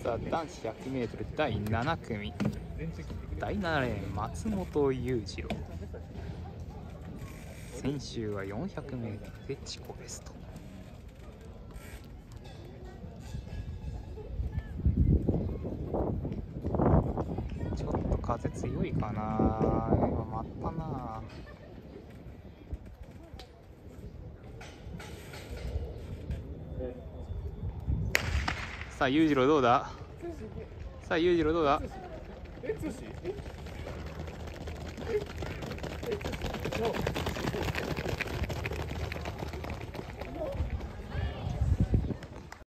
さあ男子 100m 第7組第7レーン松本裕次郎。先週は 400m で自己ベスト。ちょっと風強いかな。今待ったな。さあ裕次郎どうだ。さあ裕次郎どうだ。